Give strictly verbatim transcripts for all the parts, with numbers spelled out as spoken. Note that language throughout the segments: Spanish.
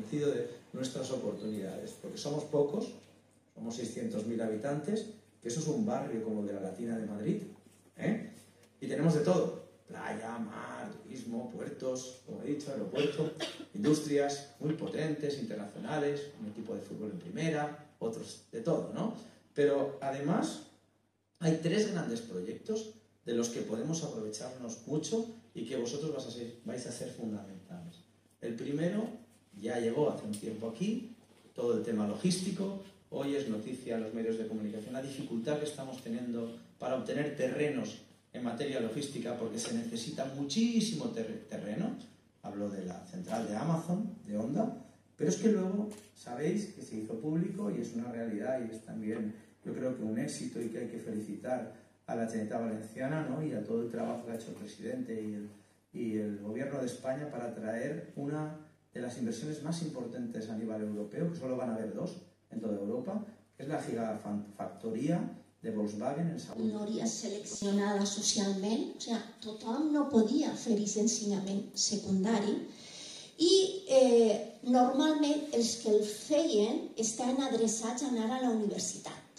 convencido de nuestras oportunidades, porque somos pocos, somos seiscientos mil habitantes, que eso es un barrio como el de la Latina de Madrid, ¿eh? Y tenemos de todo, playa, mar, turismo, puertos, como he dicho, aeropuerto, industrias muy potentes, internacionales, un equipo de fútbol en primera, otros de todo, ¿no? Pero además hay tres grandes proyectos de los que podemos aprovecharnos mucho y que vosotros vais a ser, vais a ser fundamentales. El primero ya llegó hace un tiempo aquí, todo el tema logístico. Hoy es noticia en los medios de comunicación la dificultad que estamos teniendo para obtener terrenos en materia logística, porque se necesita muchísimo ter terreno. Hablo de la central de Amazon, de Honda, pero es que luego sabéis que se hizo público y es una realidad y es también, yo creo que un éxito y que hay que felicitar a la Generalitat Valenciana, ¿no? Y a todo el trabajo que ha hecho el presidente y el, y el gobierno de España para traer una de las inversiones más importantes a nivel europeo, que solo van a haber dos en toda Europa, que es la gigafactoria de Volkswagen en Sagunt. Minories seleccionades socialment, o sigui, tothom no podia fer aquest ensenyament secundari i eh, normalment els que el feien estaven adreçats a anar a la universitat.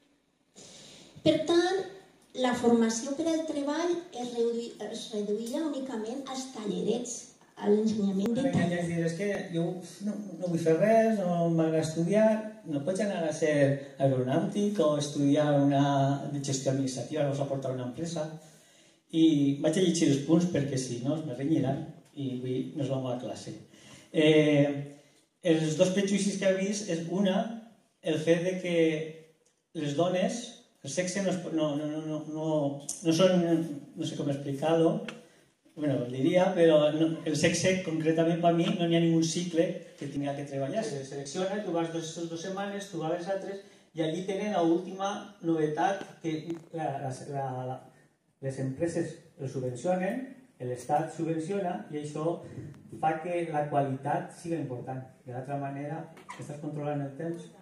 Per tant, la formació per al treball es, reduï, es reduïa únicament als tallerets, a l'ensenyament de tallerets. És que jo no, no vull fer res, no m'agrada estudiar, no pots anar a ser aeronàutic o estudiar una gestió administrativa, vas a portar una empresa. I vaig a llegir els punts perquè si no es me renyiran i avui nos vam a classe. Eh, els dos prejudicis que he vist és una, el fet de que les dones, el sexe no, no, no, no, no, no són, no sé com explicar-ho, bueno, diria, però no, el sexe concretament per mi no hi ha ningú cicle que tinga que treballar. Se selecciona, tu vas dues, dues setmanes, tu vas les altres i allí tenen l'última novetat que la, la, la, les empreses el subvencionen, l'Estat subvenciona i això fa que la qualitat sigui important. De l'altra manera, estàs controlant el temps